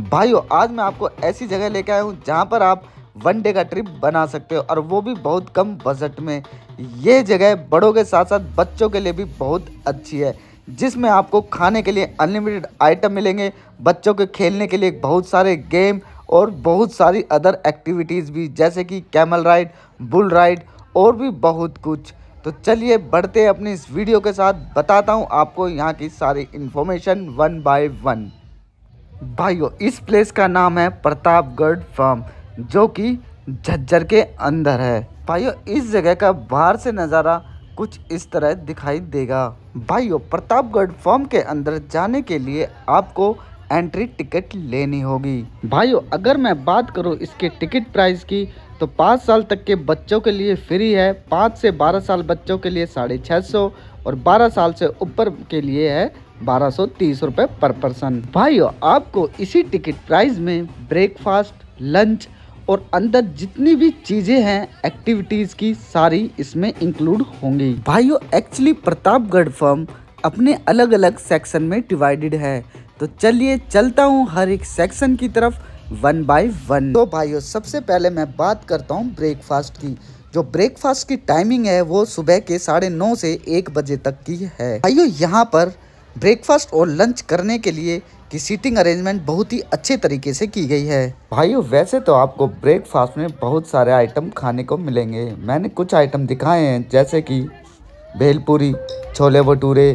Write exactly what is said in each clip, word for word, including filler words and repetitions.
भाइयों आज मैं आपको ऐसी जगह लेके आया हूँ जहाँ पर आप वन डे का ट्रिप बना सकते हो और वो भी बहुत कम बजट में। ये जगह बड़ों के साथ साथ बच्चों के लिए भी बहुत अच्छी है, जिसमें आपको खाने के लिए अनलिमिटेड आइटम मिलेंगे, बच्चों के खेलने के लिए बहुत सारे गेम और बहुत सारी अदर एक्टिविटीज़ भी, जैसे कि कैमल राइड, बुल राइड और भी बहुत कुछ। तो चलिए बढ़ते हैं अपनी इस वीडियो के साथ, बताता हूँ आपको यहाँ की सारी इन्फॉर्मेशन वन बाय वन। भाइयों इस प्लेस का नाम है प्रतापगढ़ फार्म, जो कि झज्जर के अंदर है। भाइयों इस जगह का बाहर से नज़ारा कुछ इस तरह दिखाई देगा। भाइयों प्रतापगढ़ फार्म के अंदर जाने के लिए आपको एंट्री टिकट लेनी होगी। भाइयों अगर मैं बात करूं इसके टिकट प्राइस की, तो पाँच साल तक के बच्चों के लिए फ्री है, पाँच से बारह साल बच्चों के लिए साढ़े छः सौ और बारह साल से ऊपर के लिए है बारह सौ तीस रुपये पर पर्सन। भाइयों आपको इसी टिकट प्राइस में ब्रेकफास्ट, लंच और अंदर जितनी भी चीज़ें हैं एक्टिविटीज़ की, सारी इसमें इंक्लूड होंगी। भाइयों एक्चुअली प्रतापगढ़ फार्म अपने अलग अलग सेक्शन में डिवाइडेड है, तो चलिए चलता हूँ हर एक सेक्शन की तरफ वन बाय वन। तो भाइयों सबसे पहले मैं बात करता हूँ ब्रेकफास्ट की। जो ब्रेकफास्ट की टाइमिंग है वो सुबह के साढ़े नौ से एक बजे तक की है। भाइयों यहाँ पर ब्रेकफास्ट और लंच करने के लिए की सीटिंग अरेंजमेंट बहुत ही अच्छे तरीके से की गई है। भाइयों वैसे तो आपको ब्रेकफास्ट में बहुत सारे आइटम खाने को मिलेंगे, मैंने कुछ आइटम दिखाए हैं जैसे कि भेलपूरी, छोले भटूरे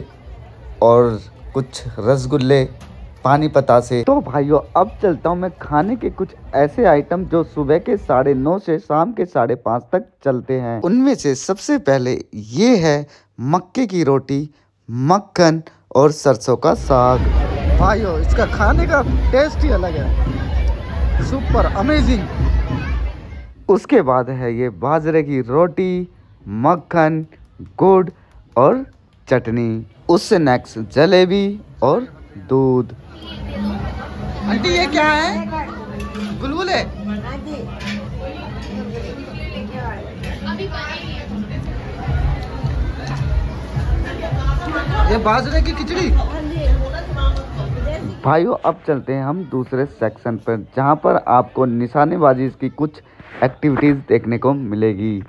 और कुछ रसगुल्ले, पानी पतासे। तो भाइयों अब चलता हूँ मैं खाने के कुछ ऐसे आइटम जो सुबह के साढ़े नौ से शाम के साढ़े पाँच तक चलते हैं। उनमें से सबसे पहले ये है मक्के की रोटी, मक्खन और सरसों का साग। भाइयों इसका खाने का टेस्ट ही अलग है, सुपर अमेजिंग। उसके बाद है ये बाजरे की रोटी, मक्खन, गुड़ और चटनी। उससे नेक्स्ट जलेबी और दूध। आंटी ये क्या है? बुलबुले? ये बाजरे की खिचड़ी। भाइयों अब चलते हैं हम दूसरे सेक्शन पर, जहां पर आपको निशानेबाजी की कुछ एक्टिविटीज देखने को मिलेगी।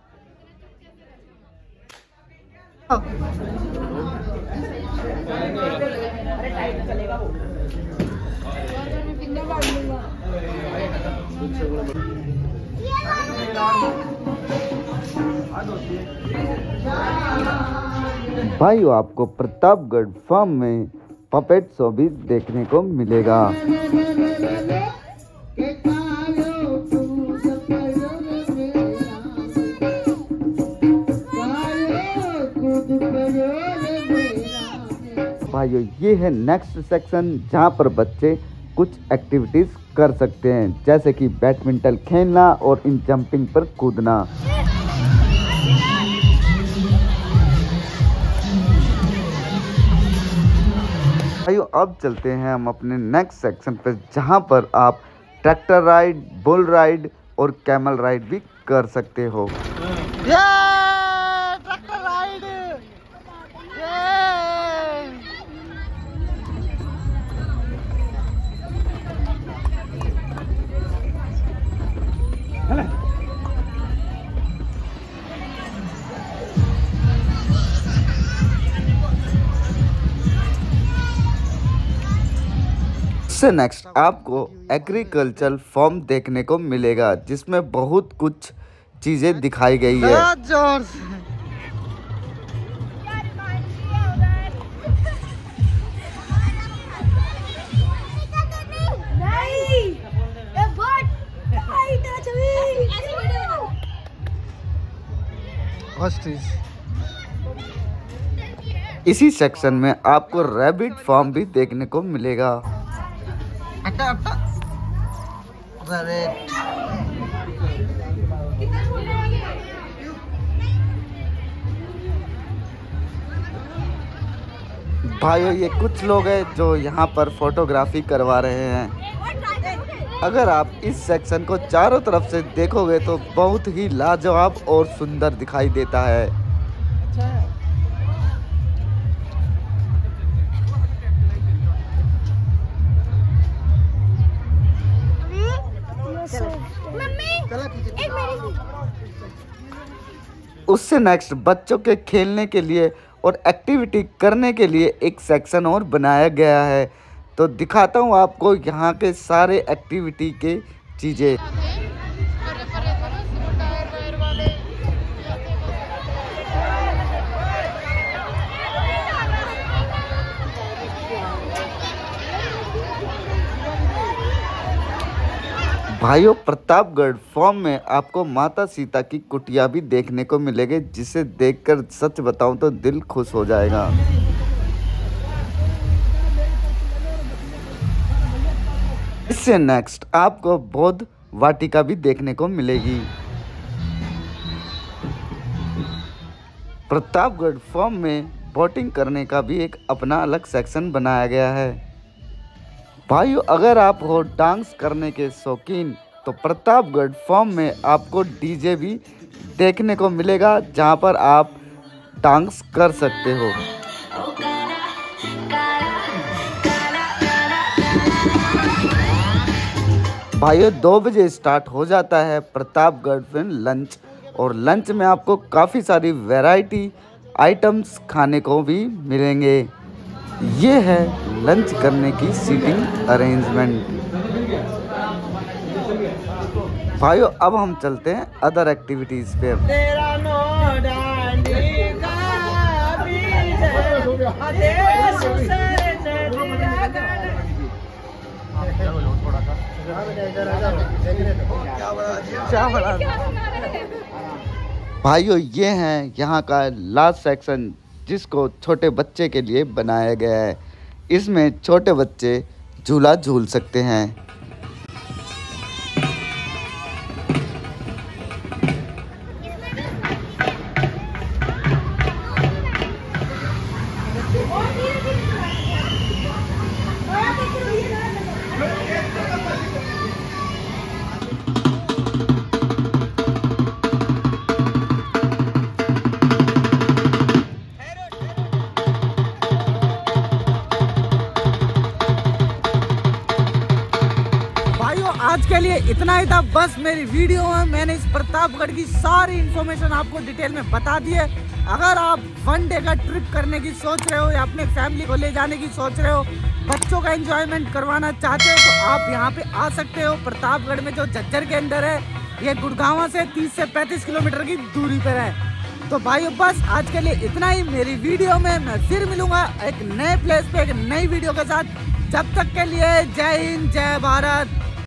भाइयों आपको प्रतापगढ़ फार्म में पपेट शो भी देखने को मिलेगा। भाइयों ये है नेक्स्ट सेक्शन, जहां पर बच्चे कुछ एक्टिविटीज कर सकते हैं, जैसे कि बैडमिंटन खेलना और इन जंपिंग पर कूदना। भाइयों अब चलते हैं हम अपने नेक्स्ट सेक्शन पर, जहां पर आप ट्रैक्टर राइड, बुल राइड और कैमल राइड भी कर सकते हो। ये ट्रैक्टर राइड, इससे नेक्स्ट आपको एग्रीकल्चर फार्म देखने को मिलेगा, जिसमें बहुत कुछ चीजें दिखाई गई है। जोर से। इसी सेक्शन में आपको रैबिट फार्म भी देखने को मिलेगा। अट्टा अट्टा रैबिट। भाइयों ये कुछ लोग हैं जो यहाँ पर फोटोग्राफी करवा रहे हैं। अगर आप इस सेक्शन को चारों तरफ से देखोगे तो बहुत ही लाजवाब और सुंदर दिखाई देता है। उससे नेक्स्ट बच्चों के खेलने के लिए और एक्टिविटी करने के लिए एक सेक्शन और बनाया गया है। तो दिखाता हूँ आपको यहाँ के सारे एक्टिविटी के चीज़ें। भाइयों, प्रतापगढ़ फॉर्म में आपको माता सीता की कुटिया भी देखने को मिलेगी, जिसे देखकर सच बताऊं तो दिल खुश हो जाएगा। इससे नेक्स्ट आपको बौद्ध वाटिका भी देखने को मिलेगी। प्रतापगढ़ फॉर्म में बोटिंग करने का भी एक अपना अलग सेक्शन बनाया गया है। भाइयों, अगर आप हो डांस करने के शौकीन तो प्रतापगढ़ फॉर्म में आपको डीजे भी देखने को मिलेगा, जहां पर आप डांस कर सकते हो। भाइयों, दो बजे स्टार्ट हो जाता है प्रतापगढ़ फिल्म लंच, और लंच में आपको काफ़ी सारी वैरायटी आइटम्स खाने को भी मिलेंगे। ये है लंच करने की सीटिंग अरेंजमेंट। भाइयों, अब हम चलते हैं अदर एक्टिविटीज़ पे। भाइयों, ये हैं यहाँ का लास्ट सेक्शन, जिसको छोटे बच्चे के लिए बनाया गया है। इसमें छोटे बच्चे झूला झूल सकते हैं। आज के लिए इतना ही था। बस मेरी वीडियो में मैंने इस प्रतापगढ़ की सारी इन्फॉर्मेशन आपको डिटेल में बता दी है। अगर आप वन डे का ट्रिप करने की सोच रहे हो या अपने फैमिली को ले जाने की सोच रहे हो, बच्चों का एंजॉयमेंट करवाना चाहते हो, तो आप यहाँ पे आ सकते हो। प्रतापगढ़ में जो झज्जर के अंदर है, ये गुड़गांव से तीस से पैंतीस किलोमीटर की दूरी पर है। तो भाइयों, बस आज के लिए इतना ही। मेरी वीडियो में मैं फिर मिलूंगा एक नए प्लेस पे एक नई वीडियो के साथ। जब तक के लिए जय हिंद, जय भारत।